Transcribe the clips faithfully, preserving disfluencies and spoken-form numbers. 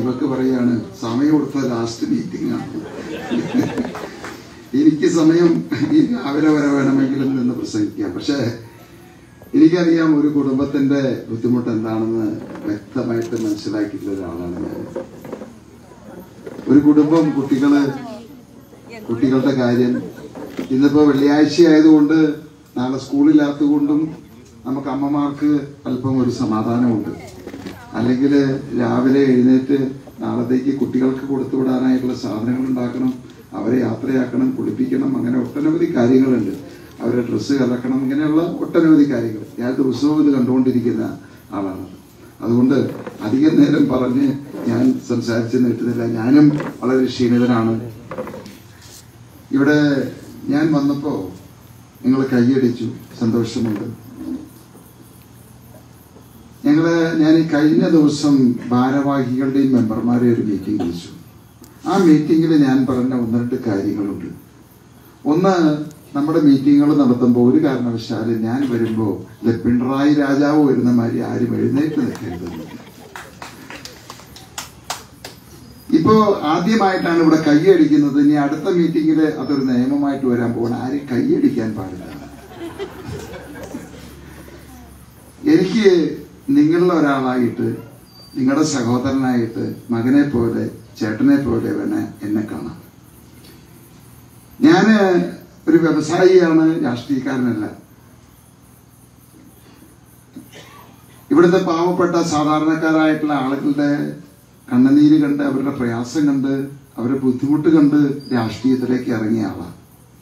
ദീപക്ക് പറയാണ് സമയം കൊടുത്ത ലാസ്റ്റ് മീറ്റിംഗ് ആണ്. എനിക്ക് സമയം ഈ രാവിലെ വരെ വേണമെങ്കിലും നിന്ന് പ്രസംഗിക്കാം. പക്ഷെ എനിക്കറിയാം ഒരു കുടുംബത്തിന്റെ ബുദ്ധിമുട്ട് എന്താണെന്ന് വ്യക്തമായിട്ട് മനസ്സിലാക്കിയിട്ടുള്ള ഒരാളാണ് ഞാൻ. ഒരു കുടുംബം, കുട്ടികള്, കുട്ടികളുടെ കാര്യം. ഇന്നിപ്പോ വെള്ളിയാഴ്ച ആയതുകൊണ്ട്, നാളെ സ്കൂളില്ലാത്തതുകൊണ്ടും നമുക്ക് അമ്മമാർക്ക് അല്പം ഒരു സമാധാനമുണ്ട്. അല്ലെങ്കിൽ രാവിലെ എഴുന്നേറ്റ് നാളത്തേക്ക് കുട്ടികൾക്ക് കൊടുത്തു വിടാനായിട്ടുള്ള സാധനങ്ങൾ ഉണ്ടാക്കണം, അവരെ യാത്രയാക്കണം, കുളിപ്പിക്കണം, അങ്ങനെ ഒട്ടനവധി കാര്യങ്ങളുണ്ട്. അവരെ ഡ്രസ്സ് കലക്കണം, ഇങ്ങനെയുള്ള ഒട്ടനവധി കാര്യങ്ങൾ. ഞാൻ ദിവസവും ഇത് കണ്ടുകൊണ്ടിരിക്കുന്ന ആളാണ്. അതുകൊണ്ട് അധികം നേരം പറഞ്ഞ് ഞാൻ സംസാരിച്ച് നീട്ടുന്നില്ല. ഞാനും വളരെ ക്ഷീണിതനാണ്. ഇവിടെ ഞാൻ വന്നപ്പോൾ നിങ്ങൾ കൈയടിച്ചു, സന്തോഷമുണ്ട്. ഞങ്ങള് ഞാൻ ഈ കഴിഞ്ഞ ദിവസം ഭാരവാഹികളുടെയും മെമ്പർമാരെയും ഒരു മീറ്റിംഗ് വിളിച്ചു. ആ മീറ്റിങ്ങിൽ ഞാൻ പറഞ്ഞ ഒന്ന് രണ്ട് കാര്യങ്ങളുണ്ട്. ഒന്ന്, നമ്മുടെ മീറ്റിങ്ങുകൾ നടത്തുമ്പോൾ ഒരു കാരണവശാലും ഞാൻ വരുമ്പോൾ പിണറായി രാജാവ് വരുന്ന മാതിരി ആരും എഴുന്നേറ്റ് നിൽക്കരുത്. ഇപ്പോ ആദ്യമായിട്ടാണ് ഇവിടെ കൈയടിക്കുന്നത്. ഇനി അടുത്ത മീറ്റിങ്ങിൽ അതൊരു നിയമമായിട്ട് വരാൻ പോകണം, ആരും കൈയടിക്കാൻ പാടില്ല. എനിക്ക് നിങ്ങളുടെ ഒരാളായിട്ട്, നിങ്ങളുടെ സഹോദരനായിട്ട്, മകനെ പോലെ, ചേട്ടനെ പോലെ വേണേ എന്നെ കാണാം. ഞാന് ഒരു വ്യവസായിയാണ്, രാഷ്ട്രീയക്കാരനല്ല. ഇവിടുത്തെ പാവപ്പെട്ട സാധാരണക്കാരായിട്ടുള്ള ആളുകളുടെ കണ്ണുനീര് കണ്ട്, അവരുടെ പ്രയാസം കണ്ട്, അവരുടെ ബുദ്ധിമുട്ട് കണ്ട് രാഷ്ട്രീയത്തിലേക്ക് ഇറങ്ങിയ ആളാണ്.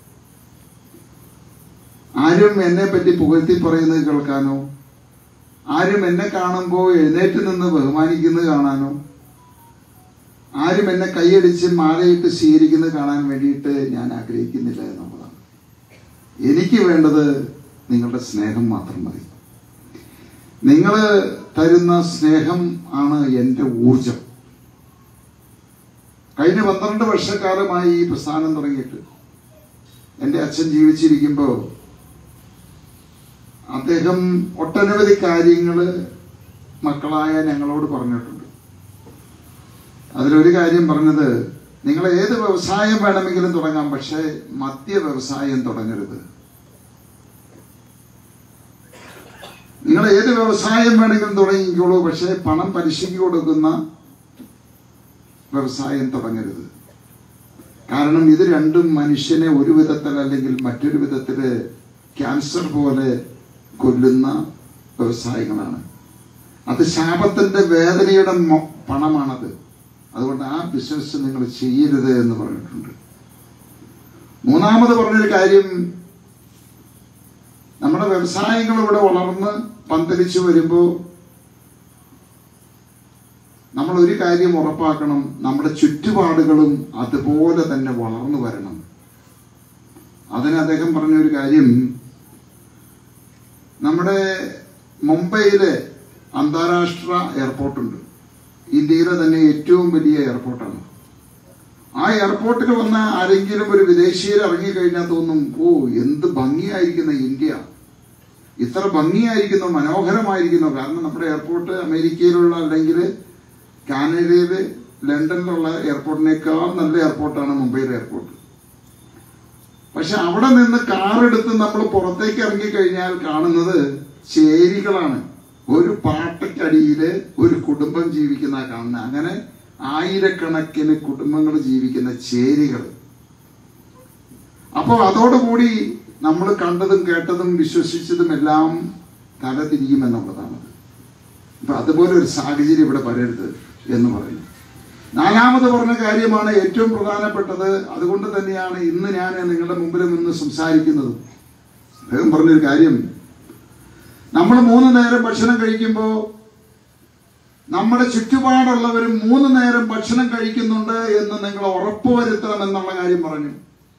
ആരും എന്നെ പറ്റി പുകഴ്ത്തി പറയുന്നത് കേൾക്കാനോ, ആരും എന്നെ കാണുമ്പോൾ എഴുന്നേറ്റ് നിന്ന് ബഹുമാനിക്കുന്നത് കാണാനോ, ആരും എന്നെ കൈയടിച്ച് മാലയിട്ട് സ്വീകരിക്കുന്നത് കാണാൻ വേണ്ടിയിട്ട് ഞാൻ ആഗ്രഹിക്കുന്നില്ല എന്നുള്ളതാണ്. എനിക്ക് വേണ്ടത് നിങ്ങളുടെ സ്നേഹം മാത്രം മതി. നിങ്ങൾ തരുന്ന സ്നേഹം ആണ് എൻ്റെ ഊർജം. കഴിഞ്ഞ പന്ത്രണ്ട് വർഷക്കാലമായി ഈ പ്രസ്ഥാനം തുടങ്ങിയിട്ട്, എൻ്റെ അച്ഛൻ ജീവിച്ചിരിക്കുമ്പോൾ അദ്ദേഹം ഒട്ടനവധി കാര്യങ്ങൾ മക്കളായ ഞങ്ങളോട് പറഞ്ഞിട്ടുണ്ട്. അതിലൊരു കാര്യം പറഞ്ഞത്, നിങ്ങൾ ഏത് വ്യവസായം വേണമെങ്കിലും തുടങ്ങാം, പക്ഷേ മദ്യ വ്യവസായം തുടങ്ങരുത്. നിങ്ങൾ ഏത് വ്യവസായം വേണമെങ്കിലും തുടങ്ങിക്കോളൂ, പക്ഷേ പണം പലിശയ്ക്ക് കൊടുക്കുന്ന വ്യവസായം തുടങ്ങരുത്. കാരണം ഇത് രണ്ടും മനുഷ്യനെ ഒരു വിധത്തിൽ അല്ലെങ്കിൽ മറ്റൊരു വിധത്തില് ക്യാൻസർ പോലെ കൊല്ലുന്ന വ്യവസായങ്ങളാണ്. അത് ശാപത്തിന്റെ വേദനയുടെ പണമാണത്. അതുകൊണ്ട് ആ ബിസിനസ് നിങ്ങൾ ചെയ്യരുത് എന്ന് പറഞ്ഞിട്ടുണ്ട്. മൂന്നാമത് പറഞ്ഞൊരു കാര്യം, നമ്മുടെ വ്യവസായങ്ങൾ ഇവിടെ വളർന്ന് പന്തലിച്ചു വരുമ്പോൾ നമ്മൾ ഒരു കാര്യം ഉറപ്പാക്കണം, നമ്മുടെ ചുറ്റുപാടുകളും അതുപോലെ തന്നെ വളർന്നു വരണം. അതിന് അദ്ദേഹം പറഞ്ഞൊരു കാര്യം, നമ്മുടെ മുംബൈയിലെ അന്താരാഷ്ട്ര എയർപോർട്ടുണ്ട്. ഇന്ത്യയിലെ തന്നെ ഏറ്റവും വലിയ എയർപോർട്ടാണ്. ആ എയർപോർട്ടിൽ വന്ന ആരെങ്കിലും ഒരു വിദേശീയർ ഇറങ്ങിക്കഴിഞ്ഞാൽ തോന്നും, ഓ എന്ത് ഭംഗിയായിരിക്കുന്ന ഇന്ത്യ, ഇത്ര ഭംഗിയായിരിക്കുന്നു, മനോഹരമായിരിക്കുന്നു. കാരണം നമ്മുടെ എയർപോർട്ട് അമേരിക്കയിലുള്ള അല്ലെങ്കിൽ കാനഡയില്, ലണ്ടനിലുള്ള എയർപോർട്ടിനേക്കാൾ നല്ല എയർപോർട്ടാണ് മുംബൈയിലെ എയർപോർട്ട്. പക്ഷെ അവിടെ നിന്ന് കാറെടുത്ത് നമ്മൾ പുറത്തേക്ക് ഇറങ്ങിക്കഴിഞ്ഞാൽ കാണുന്നത് ചേരികളാണ്. ഒരു പാട്ടക്കടിയില് ഒരു കുടുംബം ജീവിക്കുന്ന കാണുന്നത്. അങ്ങനെ ആയിരക്കണക്കിന് കുടുംബങ്ങൾ ജീവിക്കുന്ന ചേരികൾ. അപ്പോൾ അതോടുകൂടി നമ്മൾ കണ്ടതും കേട്ടതും വിശ്വസിച്ചതും എല്ലാം തലതിരിയുമെന്നുള്ളതാണ്. അപ്പൊ അതുപോലെ ഒരു സാഹചര്യം ഇവിടെ വരരുത് എന്ന് പറയുന്നു. നാലാമത് പറഞ്ഞ കാര്യമാണ് ഏറ്റവും പ്രധാനപ്പെട്ടത്. അതുകൊണ്ട് തന്നെയാണ് ഇന്ന് ഞാൻ നിങ്ങളുടെ മുമ്പിൽ നിന്ന് സംസാരിക്കുന്നത്. അദ്ദേഹം പറഞ്ഞൊരു കാര്യം, നമ്മൾ മൂന്ന് നേരം ഭക്ഷണം കഴിക്കുമ്പോൾ നമ്മുടെ ചുറ്റുപാടുള്ളവരും മൂന്ന് നേരം ഭക്ഷണം കഴിക്കുന്നുണ്ട് എന്ന് നിങ്ങൾ ഉറപ്പുവരുത്തണം എന്നുള്ള കാര്യം പറഞ്ഞു.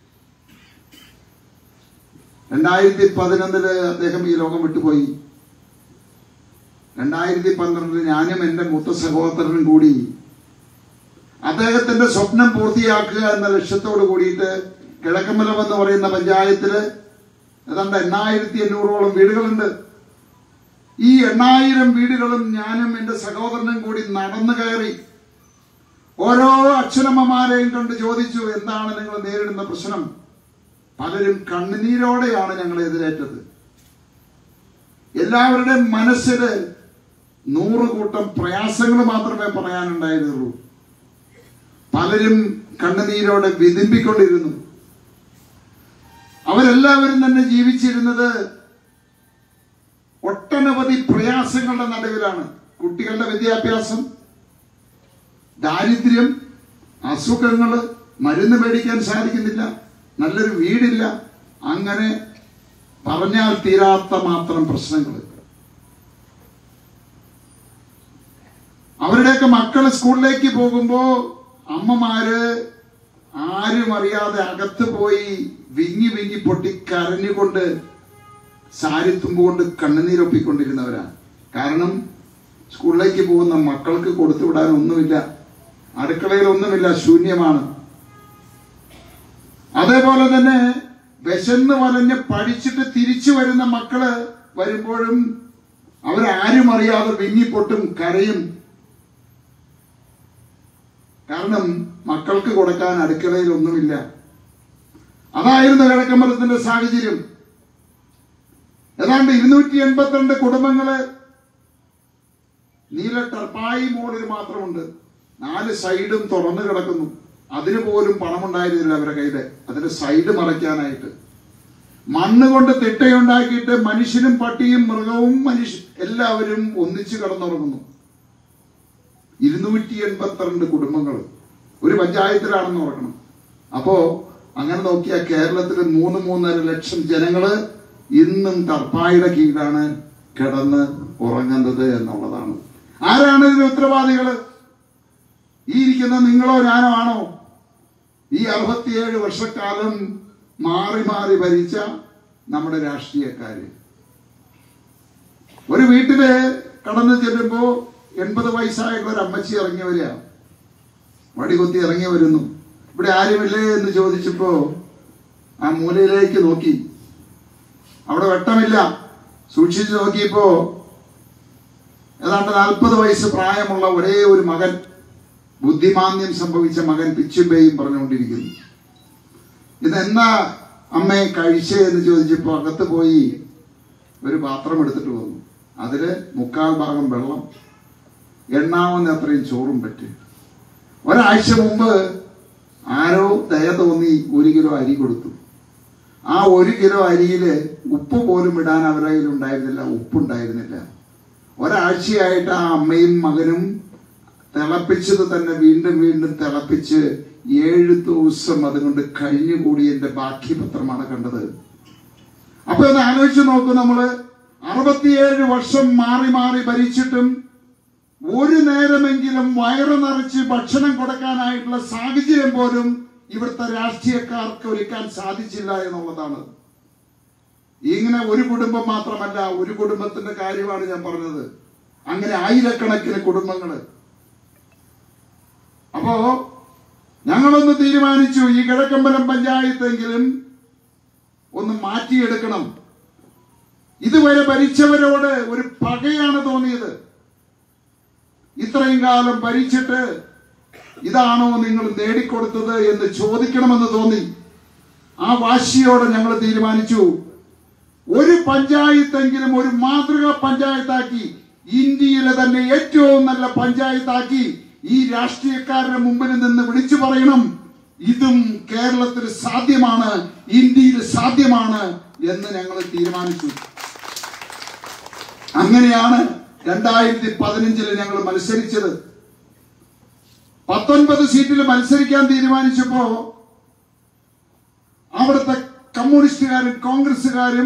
രണ്ടായിരത്തി പതിനൊന്നില് അദ്ദേഹം ഈ ലോകം വിട്ടുപോയി. രണ്ടായിരത്തി പന്ത്രണ്ടില് ഞാനും എൻ്റെ മൂത്ത സഹോദരനും കൂടി അദ്ദേഹത്തിന്റെ സ്വപ്നം പൂർത്തിയാക്കുക എന്ന ലക്ഷ്യത്തോട് കൂടിയിട്ട് കിഴക്കമ്പലം എന്ന് പറയുന്ന പഞ്ചായത്തില് ഏതാണ്ട് എണ്ണായിരത്തി എണ്ണൂറോളം വീടുകളുണ്ട്. ഈ എണ്ണായിരം വീടുകളും ഞാനും എൻ്റെ സഹോദരനും കൂടി നടന്നു കയറി ഓരോ അച്ഛനമ്മമാരെയും കണ്ട് ചോദിച്ചു, എന്താണ് നിങ്ങൾ നേരിടുന്ന പ്രശ്നം? പലരും കണ്ണുനീരോടെയാണ് ഞങ്ങളെ എതിരേറ്റത്. എല്ലാവരുടെയും മനസ്സിൽ നൂറ് കൂട്ടം പ്രയാസങ്ങൾ മാത്രമേ പറയാനുണ്ടായിരുന്നുള്ളൂ. പലരും കണ്ണുനീരോടെ വിതുമ്പിക്കൊണ്ടിരുന്നു. അവരെല്ലാവരും തന്നെ ജീവിച്ചിരുന്നത് ഒട്ടനവധി പ്രയാസങ്ങളുടെ നടുവിലാണ്. കുട്ടികളുടെ വിദ്യാഭ്യാസം, ദാരിദ്ര്യം, അസുഖങ്ങൾ, മരുന്ന് മേടിക്കാൻ സാധിക്കുന്നില്ല, നല്ലൊരു വീടില്ല, അങ്ങനെ പറഞ്ഞാൽ തീരാത്ത മാത്രം പ്രശ്നങ്ങൾ. അവരുടെയൊക്കെ മക്കൾ സ്കൂളിലേക്ക് പോകുമ്പോ അമ്മമാര് ആരും അറിയാതെ അകത്ത് പോയി വിങ്ങി വിങ്ങി പൊട്ടി കരഞ്ഞുകൊണ്ട് സാരിത്തുമ്പുകൊണ്ട് കണ്ണുനീരൊപ്പിക്കൊണ്ടിരുന്നവരാണ്. കാരണം സ്കൂളിലേക്ക് പോകുന്ന മക്കൾക്ക് കൊടുത്തു വിടാൻ ഒന്നുമില്ല, അടുക്കളയിൽ ഒന്നുമില്ല, ശൂന്യമാണ്. അതേപോലെ തന്നെ വിശന്ന് വലഞ്ഞ് പഠിച്ചിട്ട് തിരിച്ചു വരുന്ന മക്കള് വരുമ്പോഴും അവരാരും അറിയാതെ വിങ്ങിപ്പൊട്ടും കരയും. കാരണം മക്കൾക്ക് കൊടുക്കാൻ അടുക്കളയിൽ ഒന്നുമില്ല. അതായിരുന്നു കിഴക്കമ്പലത്തിന്റെ സാഹചര്യം. ഏതാണ്ട് ഇരുന്നൂറ്റി എൺപത്തിരണ്ട് കുടുംബങ്ങള് നീല ടർപ്പായി മോഡിൽ മാത്രമുണ്ട്. നാല് സൈഡും തുറന്നു കിടക്കുന്നു. അതിന് പോലും പണമുണ്ടായിരുന്നില്ല അവരുടെ കയ്യില്, അതിന്റെ സൈഡ് മറയ്ക്കാനായിട്ട്. മണ്ണ് കൊണ്ട് തിട്ടയുണ്ടാക്കിയിട്ട് മനുഷ്യനും പട്ടിയും മൃഗവും മനുഷ്യ എല്ലാവരും ഒന്നിച്ചു കിടന്നുറങ്ങുന്നു. ഇരുന്നൂറ്റി എൺപത്തിരണ്ട് കുടുംബങ്ങൾ ഒരു പഞ്ചായത്തിലാണെന്ന് ഓർക്കണം. അപ്പോ അങ്ങനെ നോക്കിയാൽ കേരളത്തില് മൂന്ന് മൂന്നര ലക്ഷം ജനങ്ങള് ഇന്നും ടർപ്പായുടെ കീഴിലാണ് കിടന്ന് ഉറങ്ങുന്നത് എന്നുള്ളതാണ്. ആരാണ് ഇതിന് ഉത്തരവാദികള്? ഈ ഇരിക്കുന്ന നിങ്ങളോ ഞാനോ ആണോ? ഈ അറുപത്തിയേഴ് വർഷക്കാലം മാറി മാറി ഭരിച്ച നമ്മുടെ രാഷ്ട്രീയക്കാര്. ഒരു വീട്ടില് കടന്നു ചെല്ലുമ്പോ എൺപത് വയസ്സായിട്ടുള്ള ഒരു അമ്മച്ചി ഇറങ്ങി വരിക, വടികുത്തി ഇറങ്ങി വരുന്നു. ഇവിടെ ആരുമില്ലേ എന്ന് ചോദിച്ചപ്പോ ആ മൂലയിലേക്ക് നോക്കി, അവിടെ വെട്ടമില്ല. സൂക്ഷിച്ചു നോക്കിയപ്പോ ഏതാണ്ട് നാൽപ്പത് വയസ്സ് പ്രായമുള്ള ഒരേ ഒരു മകൻ, ബുദ്ധിമാന്ദ്യം സംഭവിച്ച മകൻ പിച്ചുമ്പേയും പറഞ്ഞുകൊണ്ടിരിക്കുന്നു. ഇതെന്നാ അമ്മയെ കഴിച്ചേ എന്ന് ചോദിച്ചപ്പോ അകത്ത് പോയി ഒരു പാത്രം എടുത്തിട്ട് വന്നു. അതില് മുക്കാൽ ഭാഗം വെള്ളം, എണ്ണാവുന്ന അത്രയും ചോറും പറ്റി. ഒരാഴ്ച മുമ്പ് ആരോ ദയ തോന്നി ഒരു കിലോ അരി കൊടുത്തു. ആ ഒരു കിലോ അരിയില് ഉപ്പ് പോലും ഇടാൻ അവരുടെ കയ്യിൽ ഉണ്ടായിരുന്നില്ല, ഉപ്പുണ്ടായിരുന്നില്ല. ഒരാഴ്ചയായിട്ട് ആ അമ്മയും മകനും തിളപ്പിച്ചത് തന്നെ വീണ്ടും വീണ്ടും തിളപ്പിച്ച് ഏഴ് ദിവസം അതുകൊണ്ട് കഴിഞ്ഞുകൂടിയതിന്റെ ബാക്കി പത്രമാണ് കണ്ടത്. അപ്പൊ ഒന്ന് ആലോചിച്ച് നോക്കൂ, നമ്മള് അറുപത്തിയേഴ് വർഷം മാറി മാറി ഭരിച്ചിട്ടും ഒരു നേരമെങ്കിലും വയറ് നിറച്ച് ഭക്ഷണം കൊടുക്കാനായിട്ടുള്ള സാഹചര്യം പോലും ഇവിടുത്തെ രാഷ്ട്രീയക്കാർക്ക് ഒരുക്കാൻ സാധിച്ചില്ല എന്നുള്ളതാണ്. ഇങ്ങനെ ഒരു കുടുംബം മാത്രമല്ല, ഒരു കുടുംബത്തിന്റെ കാര്യമാണ് ഞാൻ പറഞ്ഞത്. അങ്ങനെ ആയിരക്കണക്കിന് കുടുംബങ്ങള്. അപ്പോ ഞങ്ങളൊന്ന് തീരുമാനിച്ചു, ഈ കിഴക്കമ്പലം പഞ്ചായത്തെങ്കിലും ഒന്ന് മാറ്റിയെടുക്കണം. ഇതുവരെ ഭരിച്ചവരോട് ഒരു പകയാണ് തോന്നിയത്. ഇത്രയും കാലം ഭരിച്ചിട്ട് ഇതാണോ നിങ്ങൾ നേടിക്കൊടുത്തത് എന്ന് ചോദിക്കണമെന്ന് തോന്നി. ആ വാശിയോടെ ഞങ്ങൾ തീരുമാനിച്ചു, ഒരു പഞ്ചായത്തെങ്കിലും ഒരു മാതൃകാ പഞ്ചായത്താക്കി, ഇന്ത്യയിലെ തന്നെ ഏറ്റവും നല്ല പഞ്ചായത്താക്കി ഈ രാഷ്ട്രീയക്കാരുടെ മുമ്പിൽ നിന്ന് വിളിച്ചു പറയണം, ഇതും കേരളത്തിൽ സാധ്യമാണ്, ഇന്ത്യയിൽ സാധ്യമാണ് എന്ന് ഞങ്ങൾ തീരുമാനിച്ചു. അങ്ങനെയാണ് രണ്ടായിരത്തി പതിനഞ്ചില് ഞങ്ങൾ മത്സരിച്ചത്. പത്തൊൻപത് സീറ്റിൽ മത്സരിക്കാൻ തീരുമാനിച്ചപ്പോ അവിടുത്തെ കമ്മ്യൂണിസ്റ്റുകാരും കോൺഗ്രസുകാരും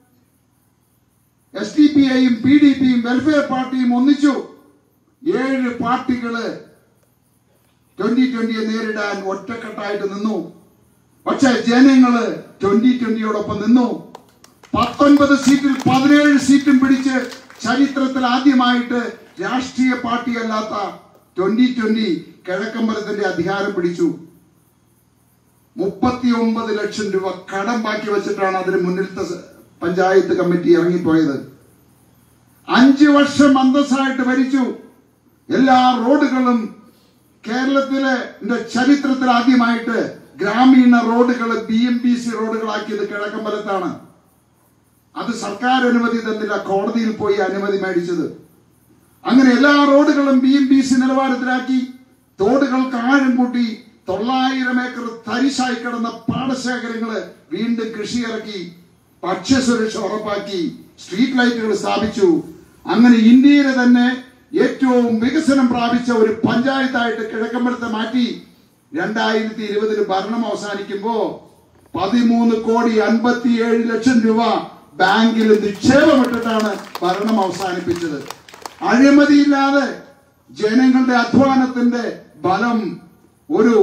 എസ് ഡി പി ഐയും പി ഡി പിയും വെൽഫെയർ പാർട്ടിയും ഒന്നിച്ചു. ഏഴ് പാർട്ടികള് ട്വന്റി ട്വന്റിയെ നേരിടാൻ ഒറ്റക്കെട്ടായിട്ട് നിന്നു. പക്ഷെ ജനങ്ങള് ട്വന്റി ട്വന്റിയോടൊപ്പം നിന്നു. പത്തൊൻപത് സീറ്റിൽ പതിനേഴ് സീറ്റും പിടിച്ച് ചരിത്രത്തിൽ ആദ്യമായിട്ട് രാഷ്ട്രീയ പാർട്ടിയല്ലാത്ത ട്വന്റി ട്വന്റി കിഴക്കമ്പലത്തിന്റെ അധികാരം പിടിച്ചു. മുപ്പത്തി ഒമ്പത് ലക്ഷം രൂപ കടം ബാക്കി വെച്ചിട്ടാണ് അതിന് മുന്നിലത്തെ പഞ്ചായത്ത് കമ്മിറ്റി ഇറങ്ങിപ്പോയത്. അഞ്ചു വർഷം അന്തസ്സായിട്ട് ഭരിച്ചു. എല്ലാ റോഡുകളും കേരളത്തിലെ ചരിത്രത്തിൽ ആദ്യമായിട്ട് ഗ്രാമീണ റോഡുകൾ ബി എം ബി സി റോഡുകളാക്കിയത് കിഴക്കമ്പലത്താണ്. അത് സർക്കാർ അനുമതി തന്നില്ല, കോടതിയിൽ പോയി അനുമതി മേടിച്ചത്. അങ്ങനെ എല്ലാ റോഡുകളും ബി എം ബി സി നിലവാരത്തിലാക്കി, തോടുകൾക്ക് ആഴം കൂട്ടി, തൊള്ളായിരം ഏക്കർ തരിശായി കിടന്ന പാടശേഖരങ്ങള് വീണ്ടും കൃഷി ഇറക്കി, ഭക്ഷ്യസുരക്ഷ ഉറപ്പാക്കി, സ്ട്രീറ്റ് ലൈറ്റുകൾ സ്ഥാപിച്ചു. അങ്ങനെ ഇന്ത്യയിലെ തന്നെ ഏറ്റവും വികസനം പ്രാപിച്ച ഒരു പഞ്ചായത്തായിട്ട് കിഴക്കമ്പലത്തെ മാറ്റി. രണ്ടായിരത്തി ഇരുപതിന് ഭരണം അവസാനിക്കുമ്പോ പതിമൂന്ന് കോടി അൻപത്തിയേഴ് ലക്ഷം രൂപ ബാങ്കിൽ നിക്ഷേപമിട്ടിട്ടാണ് ഭരണം അവസാനിപ്പിച്ചത്. അഴിമതിയില്ലാതെ ജനങ്ങളുടെ അധ്വാനത്തിന്റെ ബലം ഒരു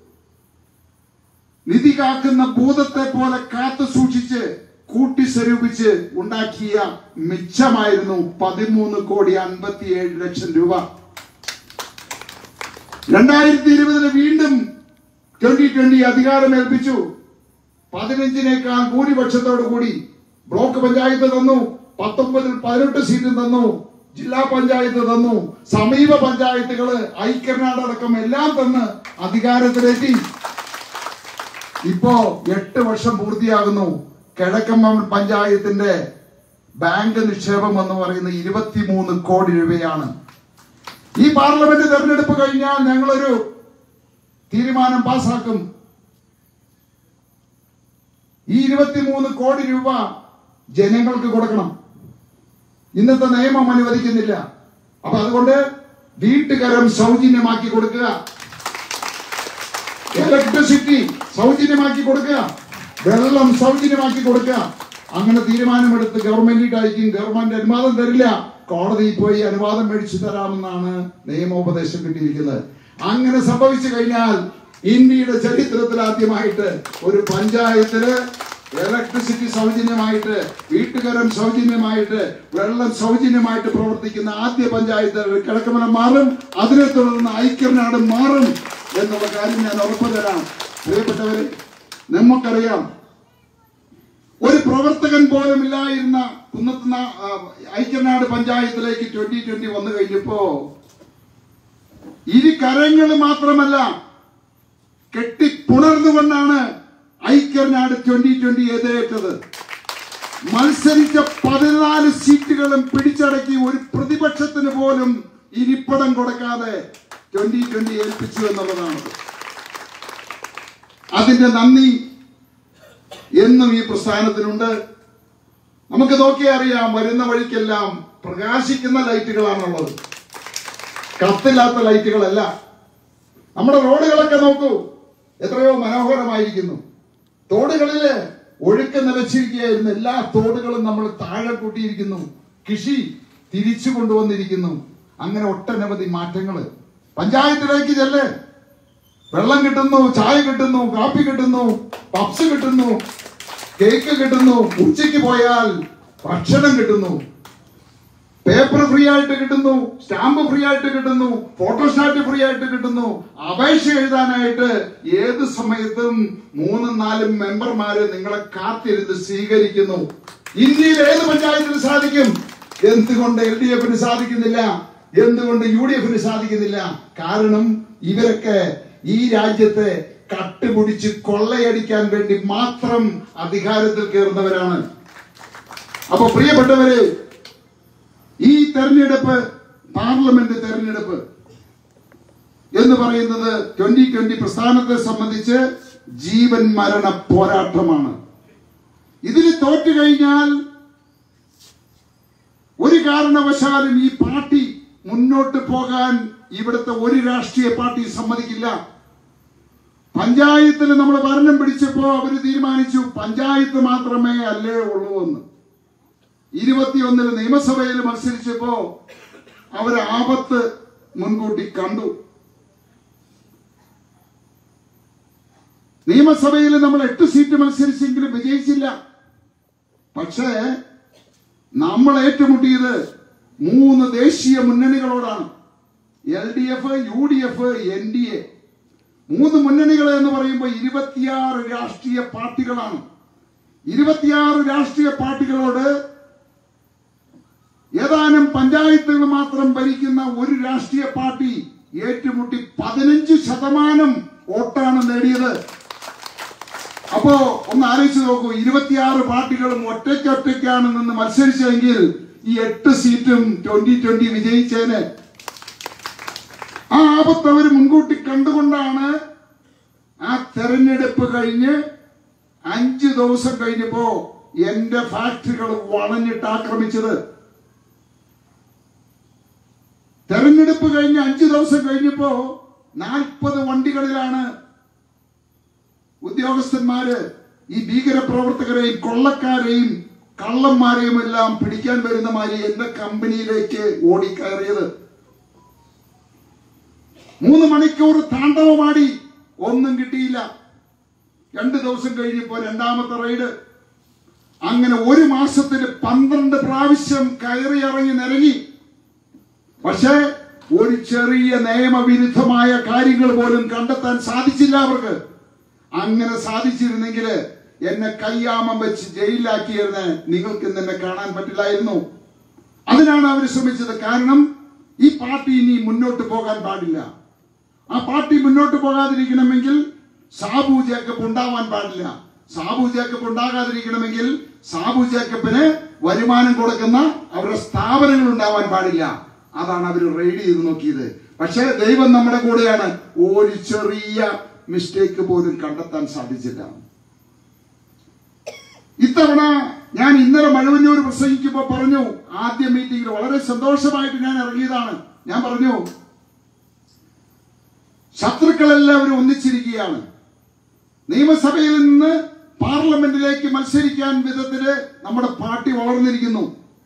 നിധി കാക്കുന്ന ഭൂതത്തെ പോലെ കാത്തു സൂക്ഷിച്ച് കൂട്ടിസ്വരൂപിച്ച് ഉണ്ടാക്കിയ മിച്ചമായിരുന്നു പതിമൂന്ന് കോടി അൻപത്തിയേഴ് ലക്ഷം രൂപ. രണ്ടായിരത്തി ഇരുപതിന് വീണ്ടും ട്വന്റി ട്വന്റി അധികാരമേൽപ്പിച്ചു. പതിനഞ്ചിനേക്കാൾ ഭൂരിപക്ഷത്തോടു കൂടി ബ്ലോക്ക് പഞ്ചായത്ത് തന്നു, പത്തൊമ്പതിൽ പതിനെട്ട് സീറ്റ് തന്നു, ജില്ലാ പഞ്ചായത്ത് തന്നു, സമീപ പഞ്ചായത്തുകള് ഐക്യനാട് അടക്കം എല്ലാം തന്ന് അധികാരത്തിലെത്തി. ഇപ്പോ എട്ട് വർഷം പൂർത്തിയാകുന്നു. കിഴക്കമ്പലം പഞ്ചായത്തിന്റെ ബാങ്ക് നിക്ഷേപം എന്ന് പറയുന്നത് ഇരുപത്തിമൂന്ന് കോടി രൂപയാണ്. ഈ പാർലമെന്റ് തെരഞ്ഞെടുപ്പ് കഴിഞ്ഞാൽ ഞങ്ങളൊരു തീരുമാനം പാസാക്കും. ഈ ഇരുപത്തിമൂന്ന് കോടി രൂപ ജനങ്ങൾക്ക് കൊടുക്കണം. ഇന്നത്തെ നിയമം അനുവദിക്കുന്നില്ല. അപ്പൊ അതുകൊണ്ട് വീട്ടുകരം സൗജന്യമാക്കി കൊടുക്കുക, ഇലക്ട്രിസിറ്റി സൗജന്യമാക്കി കൊടുക്കുക, വെള്ളം സൗജന്യമാക്കി കൊടുക്കുക. അങ്ങനെ തീരുമാനമെടുത്ത് ഗവൺമെന്റിട്ട് അയക്കും. ഗവൺമെന്റ് അനുവാദം തരില്ല, കോടതിയിൽ പോയി അനുവാദം മേടിച്ചു തരാമെന്നാണ് നിയമോപദേശം കിട്ടിയിരിക്കുന്നത്. അങ്ങനെ സംഭവിച്ചു കഴിഞ്ഞാൽ ഇന്ത്യയുടെ ചരിത്രത്തിൽ ആദ്യമായിട്ട് ഒരു പഞ്ചായത്തില് ഇലക്ട്രിസിറ്റി സൗജന്യമായിട്ട്, വീട്ടുകരം സൗജന്യമായിട്ട്, വെള്ളം സൗജന്യമായിട്ട് പ്രവർത്തിക്കുന്ന ആദ്യ പഞ്ചായത്ത് കിഴക്കമ്പലം മാറും. അതിനെ തുടർന്ന് ഐക്യനാട് മാറും എന്നുള്ള കാര്യം ഞാൻ ഉറപ്പു തരാം. പ്രിയപ്പെട്ടവരെ, നമുക്കറിയാം ഒരു പ്രവർത്തകൻ പോലും ഇല്ലായിരുന്ന കുന്നത്തുന്ന ഐക്യനാട് പഞ്ചായത്തിലേക്ക് ട്വന്റി ട്വന്റി വന്നു കഴിഞ്ഞപ്പോ ഇരു കരങ്ങൾ മാത്രമല്ല കെട്ടിപ്പുണർന്നുകൊണ്ടാണ് ഐക്യനാട് ട്വന്റി ട്വന്റി എതിരേറ്റത്. മത്സരിച്ച പതിനാല് സീറ്റുകളും പിടിച്ചടക്കി ഒരു പ്രതിപക്ഷത്തിന് പോലും ഇരിപ്പിടം കൊടുക്കാതെ ട്വന്റി ട്വന്റി ഏൽപ്പിച്ചു എന്നുള്ളതാണ്. അതിന്റെ നന്ദി എന്നും ഈ പ്രസ്ഥാനത്തിനുണ്ട്. നമുക്ക് നോക്കിയാൽ അറിയാം, വരുന്ന വഴിക്കെല്ലാം പ്രകാശിക്കുന്ന ലൈറ്റുകളാണുള്ളത്, കത്തില്ലാത്ത ലൈറ്റുകളല്ല. നമ്മുടെ റോഡുകളൊക്കെ നോക്കൂ, എത്രയോ മനോഹരമായിരിക്കുന്നു. തോടുകളില് ഒഴുക്ക് നിലച്ചിരിക്കുകയായിരുന്നു, എല്ലാ തോടുകളും നമ്മൾ താഴെ കൂട്ടിയിരിക്കുന്നു, കൃഷി തിരിച്ചു കൊണ്ടുവന്നിരിക്കുന്നു. അങ്ങനെ ഒട്ടനവധി മാറ്റങ്ങള്. പഞ്ചായത്തിലേക്ക് ചെല്ല്, വെള്ളം കിട്ടുന്നു, ചായ കിട്ടുന്നു, കാപ്പി കിട്ടുന്നു, പപ്സ് കിട്ടുന്നു, കേക്ക് കിട്ടുന്നു, ഉച്ചയ്ക്ക് പോയാൽ ഭക്ഷണം കിട്ടുന്നു, പേപ്പർ ഫ്രീ ആയിട്ട് കിട്ടുന്നു, സ്റ്റാമ്പ് ഫ്രീ ആയിട്ട് കിട്ടുന്നു, ഫോട്ടോസ്റ്റാറ്റ് ഫ്രീ ആയിട്ട് കിട്ടുന്നു. അപേക്ഷ എഴുതാനായിട്ട് ഏത് സമയത്തും മൂന്നും നാലും മെമ്പർമാര് നിങ്ങളെ കാത്തിരുന്ന് സ്വീകരിക്കുന്നു. ഇന്ത്യയിൽ ഏത് പഞ്ചായത്തിന് സാധിക്കും? എന്തുകൊണ്ട് എൽ ഡി എഫിന് സാധിക്കുന്നില്ല? എന്തുകൊണ്ട് യു ഡി എഫിന് സാധിക്കുന്നില്ല? കാരണം ഇവരൊക്കെ ഈ രാജ്യത്തെ കട്ടുപിടിച്ച് കൊള്ളയടിക്കാൻ വേണ്ടി മാത്രം അധികാരത്തിൽ കയറുന്നവരാണ്. അപ്പൊ പ്രിയപ്പെട്ടവര്, ഈ തെരഞ്ഞെടുപ്പ്, പാർലമെന്റ് തെരഞ്ഞെടുപ്പ് എന്ന് പറയുന്നത് ട്വന്റി ട്വന്റി പ്രസ്ഥാനത്തെ സംബന്ധിച്ച് ജീവൻ മരണ പോരാട്ടമാണ്. ഇതിന് തോറ്റു കഴിഞ്ഞാൽ ഒരു കാരണവശാലും ഈ പാർട്ടി മുന്നോട്ട് പോകാൻ ഇവിടുത്തെ ഒരു രാഷ്ട്രീയ പാർട്ടി സമ്മതിക്കില്ല. പഞ്ചായത്തിൽ നമ്മൾ ഭരണം പിടിച്ചപ്പോ അവര് തീരുമാനിച്ചു പഞ്ചായത്ത് മാത്രമേ അല്ലേ ഉള്ളൂ എന്ന്. ഇരുപത്തിയൊന്നില് നിയമസഭയിൽ മത്സരിച്ചപ്പോ അവര് ആപത്ത് മുൻകൂട്ടി കണ്ടു. നിയമസഭയിൽ നമ്മൾ എട്ട് സീറ്റ് മത്സരിച്ചെങ്കിലും വിജയിച്ചില്ല. പക്ഷേ നമ്മൾ ഏറ്റുമുട്ടിയത് മൂന്ന് ദേശീയ മുന്നണികളോടാണ്. L D F, U D F, N D A. മൂന്ന് മുന്നണികൾ എന്ന് പറയുമ്പോൾ ഇരുപത്തിയാറ് രാഷ്ട്രീയ പാർട്ടികളാണ്. ഇരുപത്തിയാറ് രാഷ്ട്രീയ പാർട്ടികളോട് ഏതാനും പഞ്ചായത്തുകൾ മാത്രം ഭരിക്കുന്ന ഒരു രാഷ്ട്രീയ പാർട്ടി ഏറ്റുമുട്ടി പതിനഞ്ച് ശതമാനം വോട്ടാണ് നേടിയത്. അപ്പോ ഒന്ന് ആലോചിച്ച് നോക്കൂ, ഇരുപത്തിയാറ് പാർട്ടികളും ഒറ്റയ്ക്കൊറ്റയ്ക്കാണ് നിന്ന് മത്സരിച്ചെങ്കിൽ ഈ എട്ട് സീറ്റും ട്വന്റി ട്വന്റി വിജയിച്ചേന്. ആ ആപത്ത് അവർ മുൻകൂട്ടി കണ്ടുകൊണ്ടാണ് ആ തെരഞ്ഞെടുപ്പ് കഴിഞ്ഞ് അഞ്ചു ദിവസം കഴിഞ്ഞപ്പോ എന്റെ ഫാക്ടറികൾ വളഞ്ഞിട്ട് ആക്രമിച്ചത്. തെരഞ്ഞെടുപ്പ് കഴിഞ്ഞ് അഞ്ചു ദിവസം കഴിഞ്ഞപ്പോ നാൽപ്പത് വണ്ടികളിലാണ് ഉദ്യോഗസ്ഥന്മാര് ഈ ഭീകരപ്രവർത്തകരെയും കൊള്ളക്കാരെയും കള്ളന്മാരെയും എല്ലാം പിടിക്കാൻ വരുന്ന മാതിരി എന്റെ കമ്പനിയിലേക്ക് ഓടിക്കയറിയത്. മൂന്ന് മണിക്കൂർ താണ്ഡവമാടി, ഒന്നും കിട്ടിയില്ല. രണ്ടു ദിവസം കഴിഞ്ഞപ്പോ രണ്ടാമത്തെ റെയ്ഡ്. അങ്ങനെ ഒരു മാസത്തിന് പന്ത്രണ്ട് പ്രാവശ്യം കയറി ഇറങ്ങി നിരങ്ങി. പക്ഷേ ഒരു ചെറിയ നിയമവിരുദ്ധമായ കാര്യങ്ങൾ പോലും കണ്ടെത്താൻ സാധിച്ചില്ല അവർക്ക്. അങ്ങനെ സാധിച്ചിരുന്നെങ്കിൽ എന്നെ കയ്യാമം വെച്ച് ജയിലിലാക്കിയിരുന്ന് നിങ്ങൾക്ക് എന്നെ കാണാൻ പറ്റില്ലായിരുന്നു. അതിനാണ് അവർ ശ്രമിച്ചത്. കാരണം ഈ പാർട്ടി ഇനി മുന്നോട്ട് പോകാൻ പാടില്ല. ആ പാർട്ടി മുന്നോട്ട് പോകാതിരിക്കണമെങ്കിൽ സാബു ജേക്കബ് ഉണ്ടാവാൻ പാടില്ല. സാബു ജേക്കബ് ഉണ്ടാകാതിരിക്കണമെങ്കിൽ സാബു ജേക്കബിന് വരുമാനം കൊടുക്കുന്ന അവരുടെ സ്ഥാപനങ്ങൾ ഉണ്ടാവാൻ പാടില്ല. അതാണ് അവർ റെയ്ഡ് ചെയ്ത് നോക്കിയത്. പക്ഷേ ദൈവം നമ്മുടെ കൂടെയാണ്. ഒരു ചെറിയ മിസ്റ്റേക്ക് പോലും കണ്ടെത്താൻ സാധിച്ചില്ല. ഇത്തവണ ഞാൻ ഇന്നലെ മഴവന്നൂർ പ്രസംഗിക്കുമ്പോൾ പറഞ്ഞു, ആദ്യ മീറ്റിംഗിൽ വളരെ സന്തോഷമായിട്ട് ഞാൻ ഇറങ്ങിയതാണ്. ഞാൻ പറഞ്ഞു, ശത്രുക്കളെല്ലാവരും ഒന്നിച്ചിരിക്കുകയാണ്. നിയമസഭയിൽ നിന്ന് പാർലമെന്റിലേക്ക് മത്സരിക്കാൻ വിധത്തില് നമ്മുടെ പാർട്ടി വളർന്നിരിക്കുന്നു.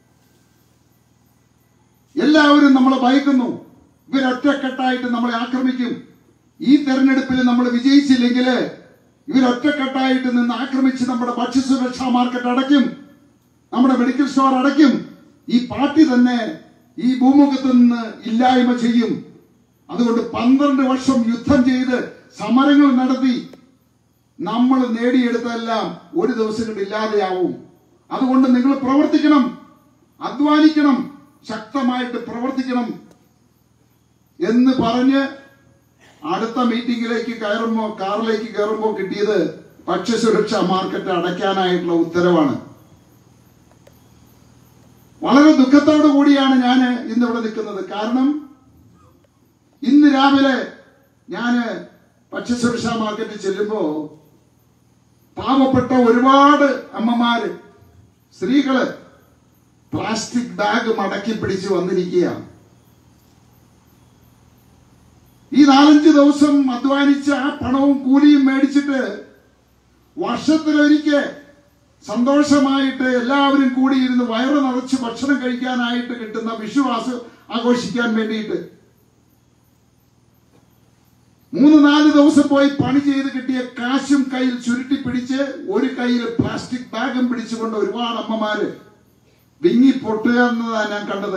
എല്ലാവരും നമ്മളെ ഭയക്കുന്നു. ഇവരൊറ്റക്കെട്ടായിട്ട് നമ്മളെ ആക്രമിക്കും. ഈ തെരഞ്ഞെടുപ്പിൽ നമ്മൾ വിജയിച്ചില്ലെങ്കിൽ ഇവരൊറ്റക്കെട്ടായിട്ട് നിന്ന് ആക്രമിച്ച് നമ്മുടെ ഭക്ഷ്യസുരക്ഷാ മാർക്കറ്റ് അടയ്ക്കും, നമ്മുടെ മെഡിക്കൽ സ്റ്റോർ അടയ്ക്കും. ഈ പാർട്ടി തന്നെ ഈ ഭൂമുഖത്ത് നിന്ന് ഇല്ലായ്മ ചെയ്യും. അതുകൊണ്ട് പന്ത്രണ്ട് വർഷം യുദ്ധം ചെയ്ത് സമരങ്ങൾ നടത്തി നമ്മൾ നേടിയെടുത്തെല്ലാം ഒരു ദിവസം കൊണ്ട് ഇല്ലാതെയാവും. അതുകൊണ്ട് നിങ്ങൾ പ്രവർത്തിക്കണം, അധ്വാനിക്കണം, ശക്തമായിട്ട് പ്രവർത്തിക്കണം എന്ന് പറഞ്ഞ് അടുത്ത മീറ്റിംഗിലേക്ക് കയറുമ്പോ കാറിലേക്ക് കയറുമ്പോൾ കിട്ടിയത് ഭക്ഷ്യസുരക്ഷാ മാർക്കറ്റ് അടയ്ക്കാനായിട്ടുള്ള ഉത്തരവാണ്. വളരെ ദുഃഖത്തോടു കൂടിയാണ് ഞാൻ ഇന്നിവിടെ നിൽക്കുന്നത്. കാരണം ഇന്ന് രാവിലെ ഞാൻ ഭക്ഷ്യസുരക്ഷാ മാർക്കറ്റിൽ ചെല്ലുമ്പോ പാവപ്പെട്ട ഒരുപാട് അമ്മമാര്, സ്ത്രീകള് പ്ലാസ്റ്റിക് ബാഗ് മടക്കി പിടിച്ച് വന്നിരിക്കുകയാണ്. ഈ നാലഞ്ച് ദിവസം അധ്വാനിച്ച ആ പണവും കൂലിയും മേടിച്ചിട്ട് വർഷത്തിലൊരിക്കൽ സന്തോഷമായിട്ട് എല്ലാവരും കൂടിയിരുന്ന് വയറ് നിറച്ച് ഭക്ഷണം കഴിക്കാനായിട്ട് കിട്ടുന്ന വിഷുവാസ് ആഘോഷിക്കാൻ വേണ്ടിയിട്ട് മൂന്ന് നാല് ദിവസം പോയി പണി ചെയ്ത് കിട്ടിയ കാശും കയ്യിൽ ചുരുട്ടി പിടിച്ച് ഒരു കയ്യിൽ പ്ലാസ്റ്റിക് ബാഗും പിടിച്ചുകൊണ്ട് ഒരുപാട് അമ്മമാര് വിങ്ങി പൊട്ടുക എന്നതാണ് ഞാൻ കണ്ടത്.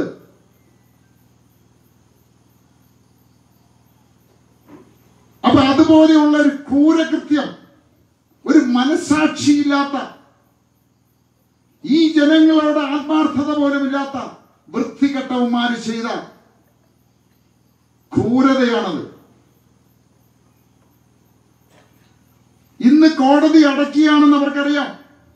അപ്പൊ അതുപോലെയുള്ള ഒരു ക്രൂരകൃത്യം, ഒരു മനസാക്ഷിയില്ലാത്ത, ഈ ജനങ്ങളോട് ആത്മാർത്ഥത പോലുമില്ലാത്ത വൃത്തികെട്ടവന്മാര് ചെയ്ത ക്രൂരതയാണത്. ഇന്ന് കോടതി അടക്കിയാണെന്ന് അവർക്കറിയാം.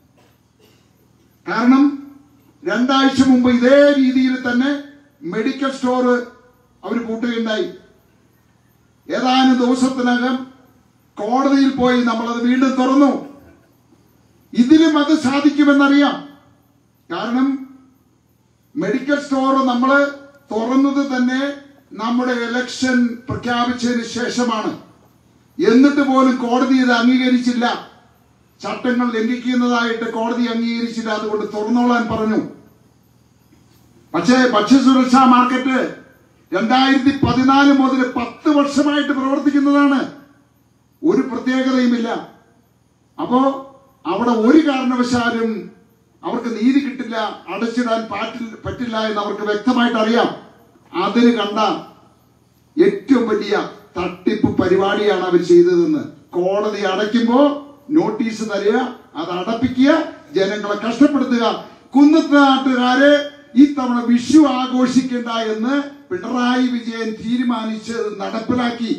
കാരണം രണ്ടാഴ്ച മുമ്പ് ഇതേ രീതിയിൽ തന്നെ മെഡിക്കൽ സ്റ്റോർ അവർ പൂട്ടുകയുണ്ടായി. ഏതാനും ദിവസത്തിനകം കോടതിയിൽ പോയി നമ്മളത് വീണ്ടും തുറന്നു. ഇതിലും അത് സാധിക്കുമെന്നറിയാം. കാരണം മെഡിക്കൽ സ്റ്റോർ നമ്മൾ തുറന്നത് തന്നെ നമ്മുടെ ഇലക്ഷൻ പ്രഖ്യാപിച്ചതിന് ശേഷമാണ്. എന്നിട്ട് പോലും കോടതി ഇത് അംഗീകരിച്ചില്ല. ചട്ടങ്ങൾ ലംഘിക്കുന്നതായിട്ട് കോടതി അംഗീകരിച്ചില്ല. അതുകൊണ്ട് തുറന്നോളാൻ പറഞ്ഞു. പക്ഷേ ഭക്ഷ്യസുരക്ഷാ മാർക്കറ്റ് രണ്ടായിരത്തി പതിനാല് മുതൽ പത്ത് വർഷമായിട്ട് പ്രവർത്തിക്കുന്നതാണ്. ഒരു പ്രത്യേകതയുമില്ല. അപ്പോ അവിടെ ഒരു കാരണവശാലും അവർക്ക് നീതി കിട്ടില്ല, അടച്ചിടാൻ പറ്റില്ല എന്ന് അവർക്ക് വ്യക്തമായിട്ട് അറിയാം. അതിന് കണ്ട ഏറ്റവും വലിയ തട്ടിപ്പ് പരിപാടിയാണ് അവർ ചെയ്തതെന്ന്. കോടതി അടയ്ക്കുമ്പോ നോട്ടീസ് തരിക, അത് അടപ്പിക്കുക, ജനങ്ങളെ കഷ്ടപ്പെടുത്തുക. കുന്നത്ത് നാട്ടുകാരെ ഈ തവണ വിഷു ആഘോഷിക്കേണ്ട എന്ന് പിണറായി വിജയൻ തീരുമാനിച്ച് നടപ്പിലാക്കി.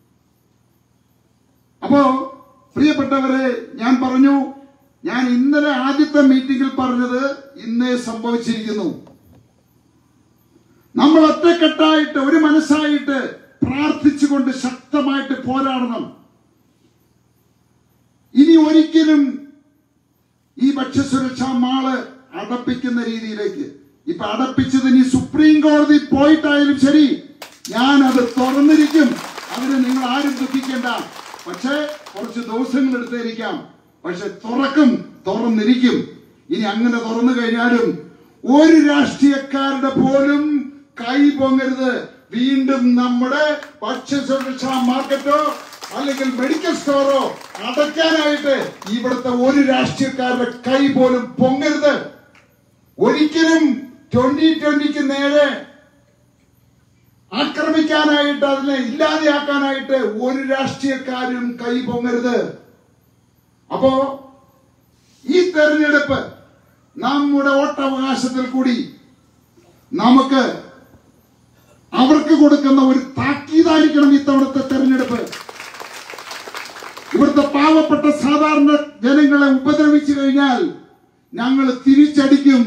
അപ്പോ പ്രിയപ്പെട്ടവരെ, ഞാൻ പറഞ്ഞു, ഞാൻ ഇന്നലെ ആദ്യത്തെ മീറ്റിംഗിൽ പറഞ്ഞത് ഇന്നേ സംഭവിച്ചിരിക്കുന്നു. നമ്മൾ ഒറ്റക്കെട്ടായിട്ട് ഒരു മനസ്സായിട്ട് പ്രാർത്ഥിച്ചുകൊണ്ട് ശക്തമായിട്ട് പോരാടണം. ഇനി ഒരിക്കലും ഈ ഭക്ഷ്യസുരക്ഷാ മാള് അടപ്പിക്കുന്ന രീതിയിലേക്ക്, ഇപ്പൊ അടപ്പിച്ചത് ഇനി സുപ്രീം കോടതി പോയിട്ടായാലും ശരി, ഞാൻ അത് തുറന്നിരിക്കും. അതിന് നിങ്ങൾ ആരും ദുഃഖിക്കേണ്ട. പക്ഷെ കുറച്ച് ദിവസങ്ങൾ എടുത്തിരിക്കാം, പക്ഷെ തുറക്കും, തുറന്നിരിക്കും. ഇനി അങ്ങനെ തുറന്നു കഴിഞ്ഞാലും ഒരു രാഷ്ട്രീയക്കാരുടെ പോലും കൈ പൊങ്ങരുത്. വീണ്ടും നമ്മുടെ ഭക്ഷ്യസുരക്ഷാ മാർക്കറ്റോ അല്ലെങ്കിൽ മെഡിക്കൽ സ്റ്റോറോ അടയ്ക്കാനായിട്ട് ഇവിടുത്തെ ഒരു രാഷ്ട്രീയക്കാരുടെ കൈ പോലും പൊങ്ങരുത്. ഒരിക്കലും ട്വന്റി ട്വന്റിക്ക് നേരെ ആക്രമിക്കാനായിട്ട്, അതിനെ ഇല്ലാതെയാക്കാനായിട്ട് ഒരു രാഷ്ട്രീയക്കാരും കൈ പൊങ്ങരുത്. അപ്പോ ഈ തെരഞ്ഞെടുപ്പ് നമ്മുടെ വോട്ടവകാശത്തിൽ കൂടി നമുക്ക് അവർക്ക് കൊടുക്കുന്ന ഒരു താക്കീതായിരിക്കണം ഇത്തവണത്തെ തെരഞ്ഞെടുപ്പ്. ഇവിടുത്തെ പാവപ്പെട്ട സാധാരണ ജനങ്ങളെ ഉപദ്രവിച്ചു കഴിഞ്ഞാൽ ഞങ്ങൾ തിരിച്ചടിക്കും.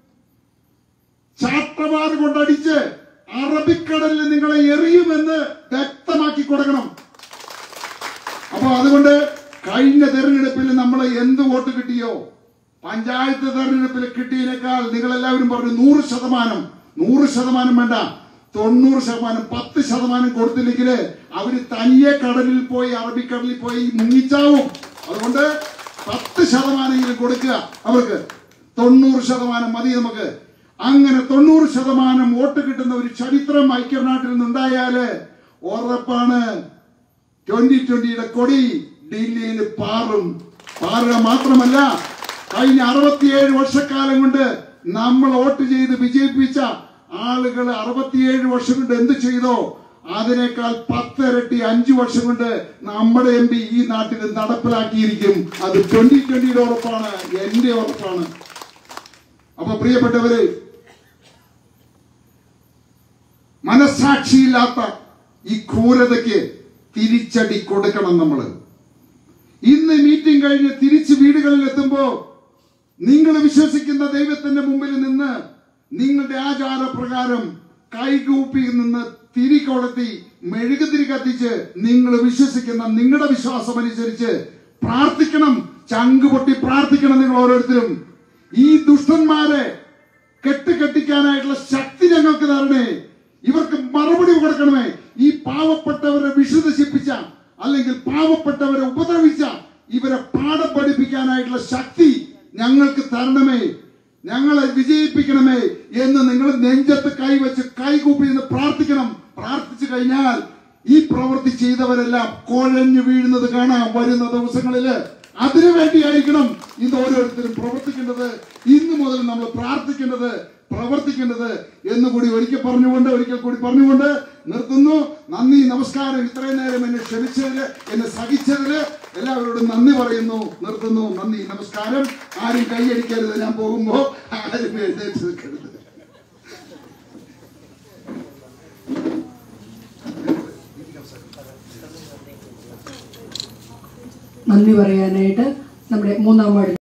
ചാട്ടവാർ കൊണ്ടടിച്ച് അറബിക്കടലിൽ നിങ്ങളെ എറിയുമെന്ന് വ്യക്തമാക്കി കൊടുക്കണം. അപ്പൊ അതുകൊണ്ട് കഴിഞ്ഞ തെരഞ്ഞെടുപ്പിൽ നമ്മൾ എന്ത് വോട്ട് കിട്ടിയോ, പഞ്ചായത്ത് തെരഞ്ഞെടുപ്പിൽ കിട്ടിയതിനേക്കാൾ നിങ്ങൾ എല്ലാവരും പറഞ്ഞു നൂറ് ശതമാനം നൂറ് ശതമാനം വേണ്ട, തൊണ്ണൂറ് ശതമാനം പത്ത് ശതമാനം കൊടുത്തില്ലെങ്കിൽ അവര് തനിയെ കടലിൽ പോയി, അറബിക്കടലിൽ പോയി മുങ്ങിച്ചാവും. അതുകൊണ്ട് പത്ത് ശതമാനം കൊടുക്കുക അവർക്ക്. തൊണ്ണൂറ് ശതമാനം മതി നമുക്ക്. അങ്ങനെ തൊണ്ണൂറ് ശതമാനം വോട്ട് കിട്ടുന്ന ഒരു ചരിത്രം ഐക്യനാട്ടിൽ നിന്നുണ്ടായാല് ഉറപ്പാണ് ട്വന്റി ട്വന്റിയുടെ കൊടി ഡൽഹിയിൽ പാറും. പാറുക മാത്രമല്ല, കഴിഞ്ഞ അറുപത്തിയേഴ് വർഷക്കാലം കൊണ്ട് നമ്മൾ വോട്ട് ചെയ്ത് വിജയിപ്പിച്ച ആളുകൾ അറുപത്തിയേഴ് വർഷം കൊണ്ട് എന്ത് ചെയ്തോ അതിനേക്കാൾ പത്തിരട്ടി അഞ്ചു വർഷം കൊണ്ട് നമ്മുടെ എം പി ഈ നാട്ടിൽ നടപ്പിലാക്കിയിരിക്കും. അത് ട്വന്റി ട്വന്റിയുടെ ഉറപ്പാണ്, എന്റെ ഉറപ്പാണ്. അപ്പൊ പ്രിയപ്പെട്ടവര്, മനസാക്ഷിയില്ലാത്ത ഈ ക്രൂരതയ്ക്ക് തിരിച്ചടി കൊടുക്കണം നമ്മള്. ഇന്ന് മീറ്റിംഗ് കഴിഞ്ഞ് തിരിച്ച് വീടുകളിൽ എത്തുമ്പോ നിങ്ങൾ വിശ്വസിക്കുന്ന ദൈവത്തിന്റെ മുമ്പിൽ നിന്ന് നിങ്ങളുടെ ആചാരപ്രകാരം കൈകൂപ്പി നിന്ന് തിരി കൊളുത്തി മെഴുകുതിരി കത്തിച്ച് നിങ്ങൾ വിശ്വസിക്കുന്ന നിങ്ങളുടെ വിശ്വാസം അനുസരിച്ച് പ്രാർത്ഥിക്കണം. ചങ്കുപൊട്ടി പ്രാർത്ഥിക്കണം നിങ്ങൾ ഓരോരുത്തരും. ഈ ദുഷ്ടന്മാരെ കെട്ടുകെട്ടിക്കാനായിട്ടുള്ള ശക്തി ഞങ്ങൾക്ക് തരണേ. ഇവർക്ക് മറുപടി കൊടുക്കണമേ. ഈ പാവപ്പെട്ടവരെ വിഷുദശിപ്പിച്ച അല്ലെങ്കിൽ പാവപ്പെട്ടവരെ ഉപദ്രവിച്ച ഇവരെ പാഠം പഠിപ്പിക്കാനായിട്ടുള്ള ശക്തി ഞങ്ങൾക്ക് തരണമേ, ഞങ്ങളെ വിജയിപ്പിക്കണമേ എന്ന് നിങ്ങൾ നെഞ്ചത്ത് കൈവച്ച് കൈകൂപ്പി എന്ന് പ്രാർത്ഥിക്കണം. പ്രാർത്ഥിച്ചു കഴിഞ്ഞാൽ ഈ പ്രവൃത്തി ചെയ്തവരെല്ലാം കുഴഞ്ഞു വീഴുന്നത് കാണാം വരുന്ന ദിവസങ്ങളില്. അതിനുവേണ്ടിയായിരിക്കണം ഇത് ഓരോരുത്തരും പ്രവർത്തിക്കേണ്ടത്. ഇന്നു മുതൽ നമ്മൾ പ്രാർത്ഥിക്കേണ്ടത്, പ്രവർത്തിക്കേണ്ടത് എന്നുകൂടി ഒരിക്കൽ പറഞ്ഞുകൊണ്ട് ഒരിക്കൽ കൂടി പറഞ്ഞുകൊണ്ട് നിർത്തുന്നു. നന്ദി, നമസ്കാരം. ഇത്രയും നേരം എന്നെ ക്ഷമിച്ചതില്, എന്നെ സഹിച്ചതില് എല്ലാവരോടും നന്ദി പറയുന്നു. നിർത്തുന്നു. നന്ദി, നമസ്കാരം. ആരും കൈയടിക്കരുത്. ഞാൻ പോകുമ്പോ ആരും എഴുന്നേറ്റ് നിൽക്കരുത്. നന്ദി പറയാനായിട്ട് നമ്മുടെ മൂന്നാം വാർഡ്